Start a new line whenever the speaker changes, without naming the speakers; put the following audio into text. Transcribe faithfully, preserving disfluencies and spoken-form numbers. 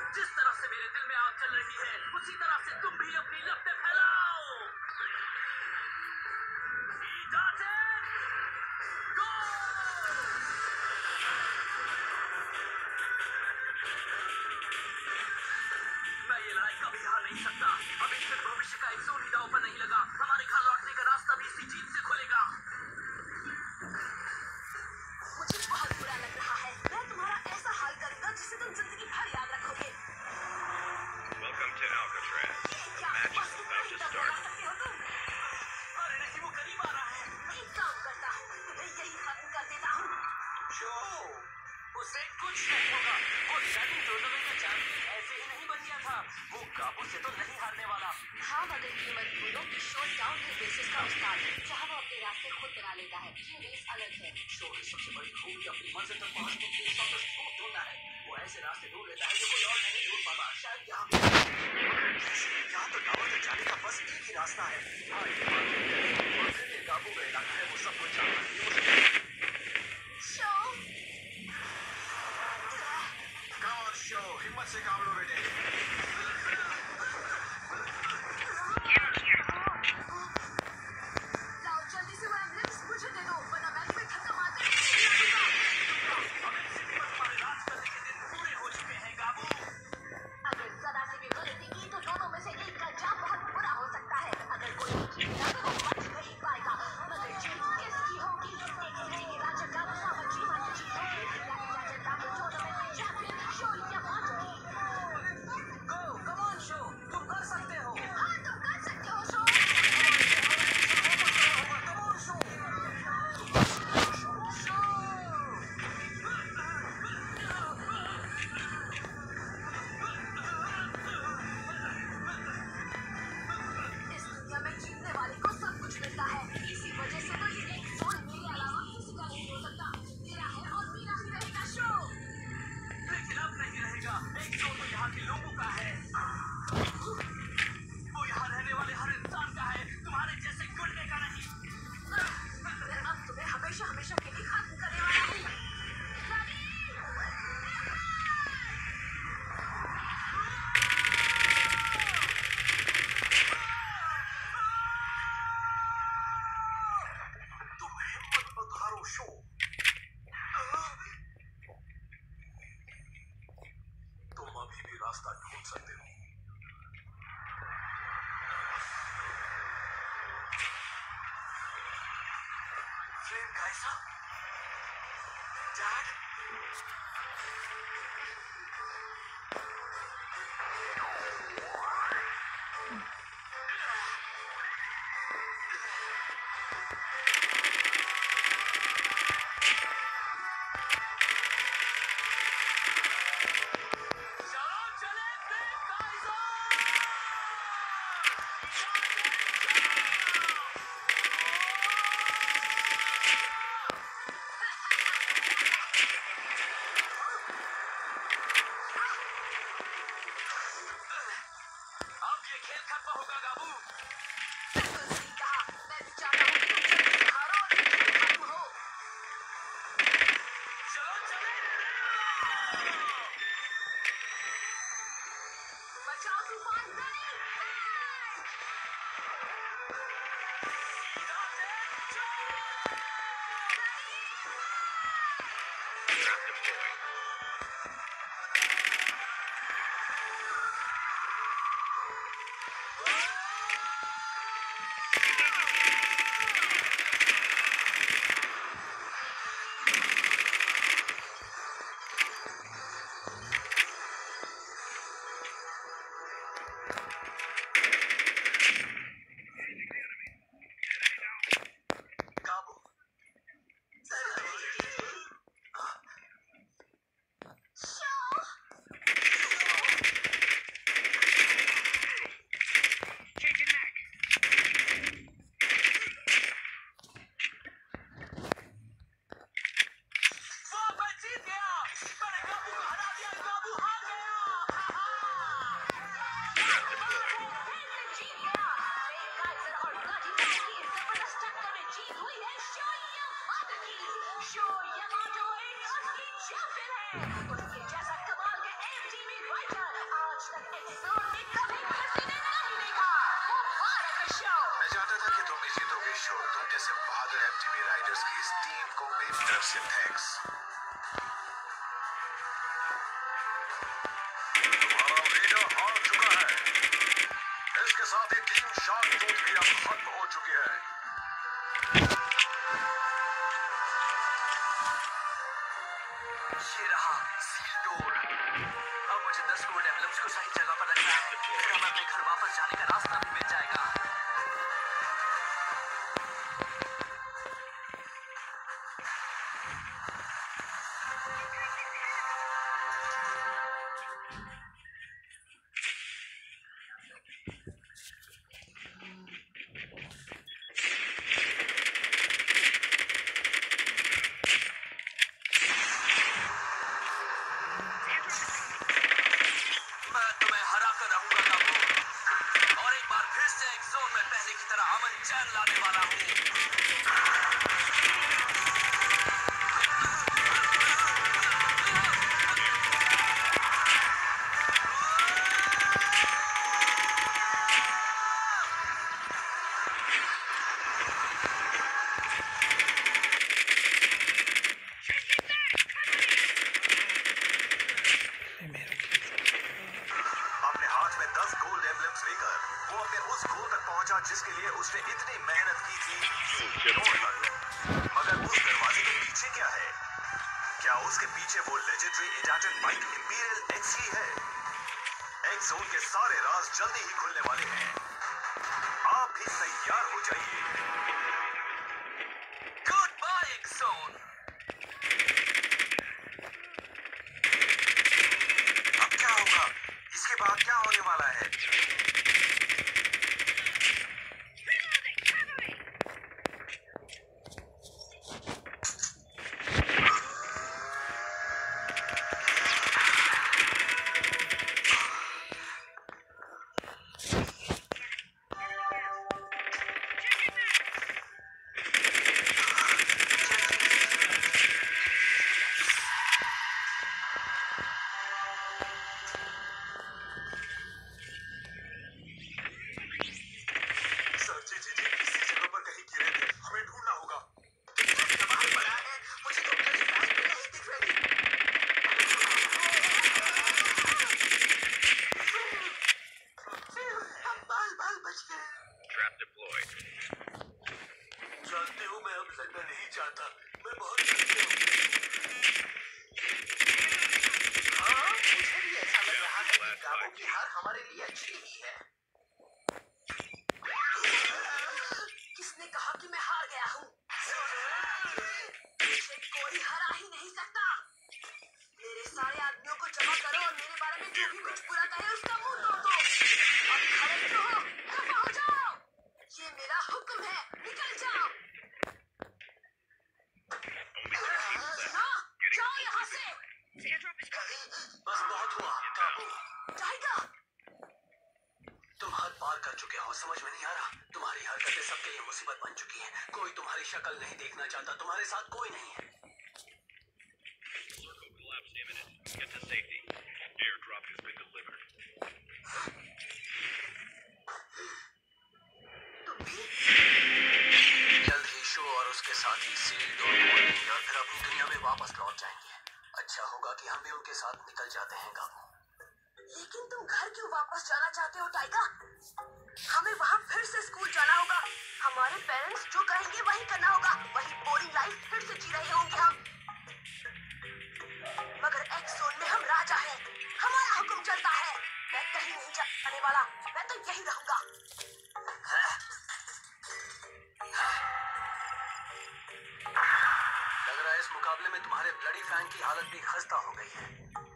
जिस तरह से मेरे दिल में आग जल रही है, उसी तरह से तुम भी अपनी लपटें फैलाओ। ईटाटेन, गो! मैं ये लड़ाई कभी हार नहीं सकता। अब इससे भविष्य का एक सूर भी दांव पर नहीं लगा। हमारे घर लौटने का रास्ता भी इसी जीत से खुलेगा।
मुझे बहुत बुरा लग रहा है। मैं तुम्हारा ऐसा हाल करूंगा जिसे तुम जिंदगी भर याद रखोगे।
Welcome to Alcatraz.
क्या
Match
बस
is
तुम
about
नहीं
to
तब
start.
लगा सकते हो तुम?
अरे नहीं, वो करीब आ रहा है।
एक काम करता हूँ, तुम्हें यही खत्म कर देता हूँ।
शो, उसे कुछ नहीं होगा। वो शनिंग टूर्नामेंट का चैंपियन ऐसे ही नहीं बन गया था। वो काबू से तो नहीं हारने वाला।
हाँ, मगर ये मत भूलो कि शो डाउनहिल रेसेस का उस्ताद है, जहाँ वो अपने रास्ते खुद बना लेता है। ये रेस अलग है।
शो की सबसे बड़ी खूबी अपनी मंजिल तक पहुंचने के लिए सौ छूट ढूंढना है। वो ऐसे रास्ते ढूंढ लेता है जो कोई और नहीं ढूंढ पाता। शायद यहाँ यहाँ तो टावर तक जाने का बस एक ही रास्ता है। हाँ, ये बात है। और फिर ये काबू का इलाका है, वो सब कुछ जानता है।
शो,
Come on, शो, हिम्मत से काम लो बेटे।
लाओ जल्दी से वो एम्बुलेंस मुझे दे दो, वरना मैं तुम्हें धक्का मारकर नीचे गिरा दूंगा।
अब इनसे भी बस हमारे राज करने के दिन पूरे हो चुके हैं, काबू।
अगर सदा से भी गलती की तो दोनों में से एक का अंजाम बहुत बुरा हो सकता है। अगर कोई जीतेगा तो वो मच नहीं पाएगा, मगर जीत किसकी होगी? देखेंगे राजा गाबू जी मान जीतेंगे या राजा गाबू टूर्नामेंट में चैंपियन शो या मांगी।
Go, come on, शो, तुम कर सकते हो।
हाँ, तुम कर सकते हो शो।
Come on, show.
इस दुनिया में जीतने वाले को सब कुछ मिलता है। इसी वजह से तो ये एक जोड़ मेरे अलावा किसी का नहीं हो सकता। मेरा है और मेरा ही रहेगा शो।
लेकिन अब नहीं रहेगा। एक जोर तो यहाँ के लोगों का है। वो यहाँ रहने वाले हर इंसान का है, तुम्हारे जैसे गुंडे का नहीं।
मैं अब तुम्हें हमेशा हमेशा के लिए खत्म करने वाला हूँ।
तुम हिम्मत मत हारो, शो। तुम अभी भी रास्ता ढूंढ सकते हो। फ्लेम कैसा? डैड? चलो चले फ्लेम काइजर! सिंथेक्स। तुम्हारा लीडर हार चुका है। इसके साथ ही टीम शार्क टूथ भी अब खत्म हो चुकी है।
ये रहा सील डोर। अब मुझे दस गोल्ड एम्बलम्स को सही जगह पर रखना है, फिर हमें अपने घर वापस जाने का रास्ता भी मिल जाएगा। मैं तुम्हें हरा कर रहूंगा काबू, और एक बार फिर से एक जोन में पहले की तरह अमन चैन लाने वाला हूँ।
अपने हाथ में दस गोल्ड एम्बलम्स लेकर वो अपने उस गोल तक पहुंचा जिसके लिए उसने इतनी मेहनत की थी। मगर उस दरवाजे के पीछे क्या है? क्या उसके पीछे वो लेजेंडरी एडाटन बाइक इंपीरियल एक्स ही है? एक्स जोन के सारे राज जल्दी ही खुलने वाले हैं। आप भी तैयार हो जाइए।
गुड बाय एक्सोन।
अब क्या होगा? इसके बाद क्या होने वाला है? सर जी जी जी इसी जगह पर कहीं गिरे थे, हमें ढूंढना होगा।
सवाल बड़ा है, मुझे तो फ्लैश लाइट भी नहीं दिख रही। हम बाल बाल बच गए।
Trap deployed.
जानते हो मैं अब लंदन नहीं जाता, मैं बहुत थक गया हूँ।
हाँ, मुझे भी ऐसा लग रहा है कि काबू की हार हमारे लिए अच्छी ही है। किसने कहा कि मैं हार गया हूँ? मुझे कोई हरा ही नहीं सकता। मेरे सारे आदमियों को जमा करो और मेरे बारे में जो भी कुछ बुरा कहे उसका मुंह तोड़ दो। अब खड़े क्यों हो? खफा हो जाओ। ये मेरा हुक्म है, निकल जाओ। ना, जाओ यहाँ से।
बस बहुत हुआ काबू।
टाइगर,
तुम हद पार कर चुके हो, समझ में नहीं आ रहा? तुम्हारी हरकतें सबके लिए मुसीबत बन चुकी हैं। कोई तुम्हारी शक्ल नहीं देखना चाहता, तुम्हारे साथ कोई नहीं है।
Circle collapse imminent. Get to safety. Airdrop has been delivered.
तुम भी?
जल्द ही शो और उसके साथ ही सील्ड और खोलेंगे और फिर अपनी दुनिया में वापस लौट जाएंगे। अच्छा होगा कि हम भी उनके साथ निकल जाते हैं काबू।
लेकिन तुम घर क्यों वापस जाना चाहते हो टाइगर? हमें वहाँ फिर से स्कूल जाना होगा। हमारे पेरेंट्स जो कहेंगे वही करना होगा। वही बोरिंग लाइफ फिर से जी रहे होंगे हम। मगर एक्स जोन में हम राजा हैं। हमारा हुक्म चलता है। मैं कहीं नहीं जाने वाला। मैं तो यही रहूंगा।
लग रहा है इस मुकाबले में तुम्हारे ब्लडी फैन की हालत भी खस्ता हो गई है।